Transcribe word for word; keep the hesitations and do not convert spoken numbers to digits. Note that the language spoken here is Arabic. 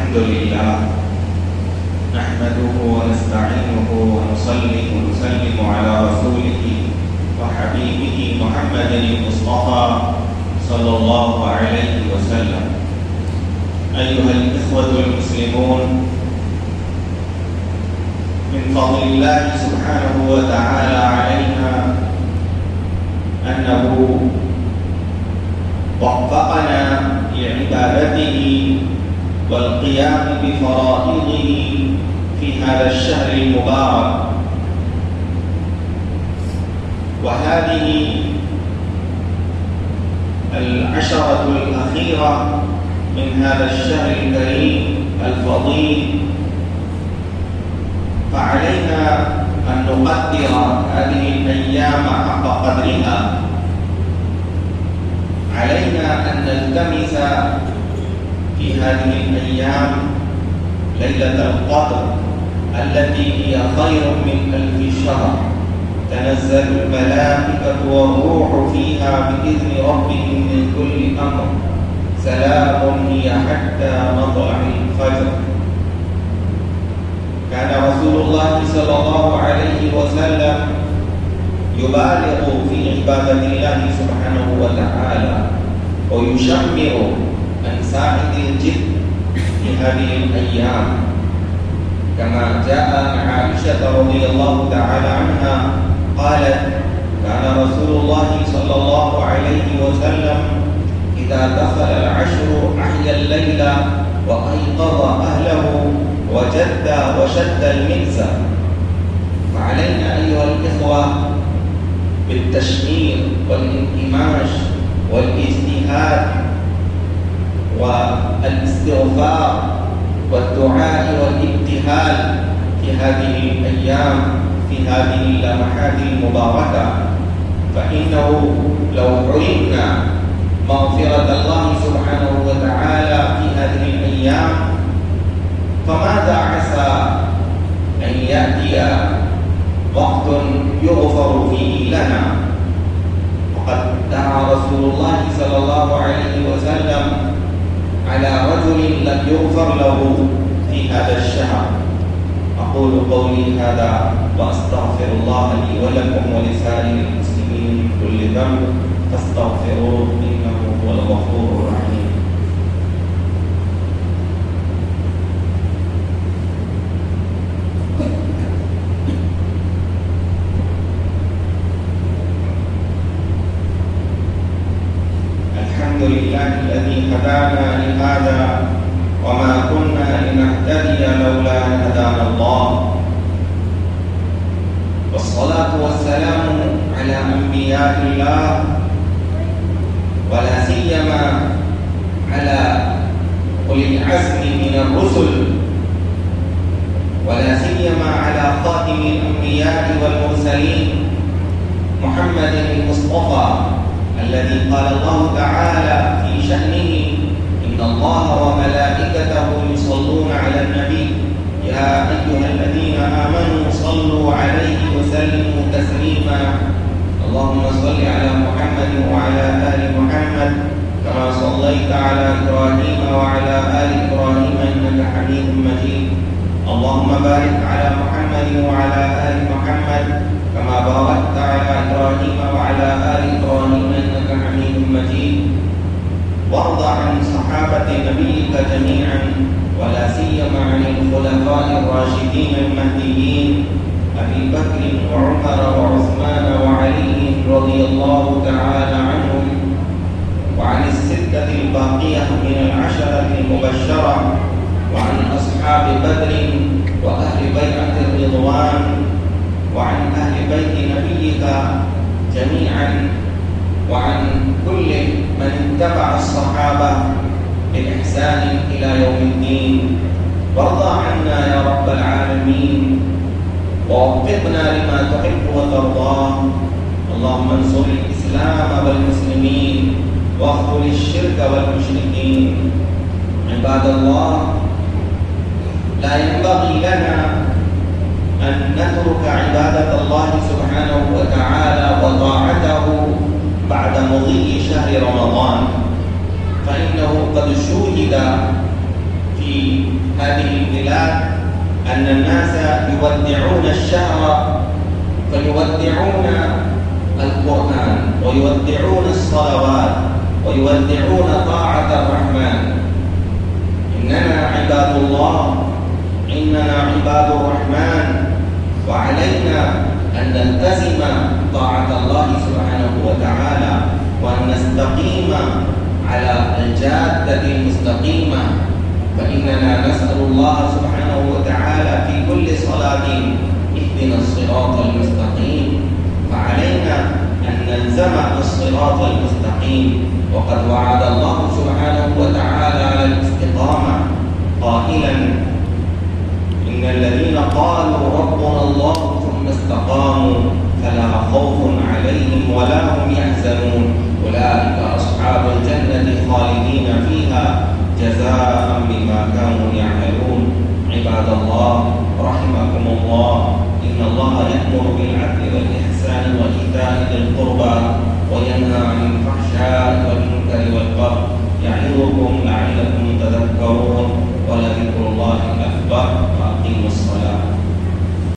الحمد لله نحمده ونستعينه ونصلي ونسلم على رسوله وحبيبه محمد المصطفى صلى الله عليه وسلم. أيها الإخوة المسلمون، من فضل الله سبحانه وتعالى علينا أنه وفقنا لعبادته والقيام بفرائضه في هذا الشهر المبارك، وهذه العشرة الأخيرة من هذا الشهر الكريم الفضيل، فعلينا أن نقدر هذه الأيام حق قدرها. علينا أن نلتمس في هذه الأيام ليلة القدر التي هي خير من ألف شهر، تنزل الملائكة والروح فيها بإذن ربهم من كل أمر، سلام هي حتى مطلع الفجر. كان رسول الله صلى الله عليه وسلم يبالغ في عبادة الله سبحانه وتعالى ويشمر عن سائد الجد في هذه الأيام، كما جاء عن عائشة رضي الله تعالى عنها قالت: كان رسول الله صلى الله عليه وسلم إذا دخل العشر أحيا الليل وأيقظ أهله وجد وشد المئزر. فعلينا أيها الإخوة بالتشمير والانكماش والاجتهاد والاستغفار والدعاء والابتهال في هذه الأيام، في هذه اللمحات المباركة، فإنه لو علمنا مغفرة الله سبحانه وتعالى في هذه الأيام فماذا عسى أن يأتي وقت يغفر فيه لنا. وقد دعا رسول الله صلى الله عليه وسلم على رجل لم يغفر له في هذا الشهر. أقول قولي هذا وأستغفر الله لي ولكم ولسائر المسلمين من كل ذنب فاستغفروه إنه هو الغفور الرحيم. الحمد لله الذي هدانا لهذا وما كنا لنهتدي لولا أن هدانا الله، والصلاة والسلام على أنبياء الله ولا سيما على أولي العزم من الرسل، ولا سيما على خاتم الأنبياء والمرسلين محمد المصطفى الذي قال الله تعالى في شأنه: إن الله وملائكته يصلون على النبي يا أيها الذين آمنوا صلوا عليه وسلموا تسليما. اللهم صل على محمد وعلى آل محمد كما صليت على إبراهيم وعلى آل إبراهيم إنك حميد مجيد. اللهم بارك على محمد وعلى آل محمد كما باركت على إبراهيم وعلى آل إبراهيم إنك حميد مجيد. وارض عن صحابة نبيك جميعا ولا سيما عن الخلفاء الراشدين المهديين أبي بكر وعمر وعثمان وعلي رضي الله تعالى عنهم، وعن الستة الباقية من العشرة المبشرة، وعن أصحاب بدر وأهل بيعة الرضوان، وعن أهل بيت نبيك جميعا، وعن كل من اتبع الصحابة بإحسان إلى يوم الدين. وارض عنا يا رب العالمين، ووفقنا لما تحب وترضاه. اللهم انصر الإسلام والمسلمين واخذل الشرك والمشركين. عباد الله، لا ينبغي لنا أن نترك عبادة الله سبحانه وتعالى وطاعته بعد مضي شهر رمضان، فإنه قد شوهد في هذه البلاد أن الناس يودعون الشهر فيودعون القرآن ويودعون الصلوات ويودعون طاعة الرحمن. إننا عباد الله، إننا عباد الرحمن، وعلينا أن نلتزم طاعة الله سبحانه وتعالى وأن نستقيم على الجادة المستقيمة. فإننا نسأل الله سبحانه وتعالى في كل صلاة اهدنا الصراط المستقيم، فعلينا أن نلزم الصراط المستقيم. وقد وعد الله سبحانه وتعالى على الاستقامة قائلا إن الذين قالوا ربنا الله ثم استقاموا فلا خوف عليهم ولا هم يحزنون أولئك أصحاب الجنة خالدين فيها جزاء بما كانوا يعملون. عباد الله رحمكم الله، إن الله يأمر بالعدل والإحسان وإيتاء ذي القربى وينهى عن الفحشاء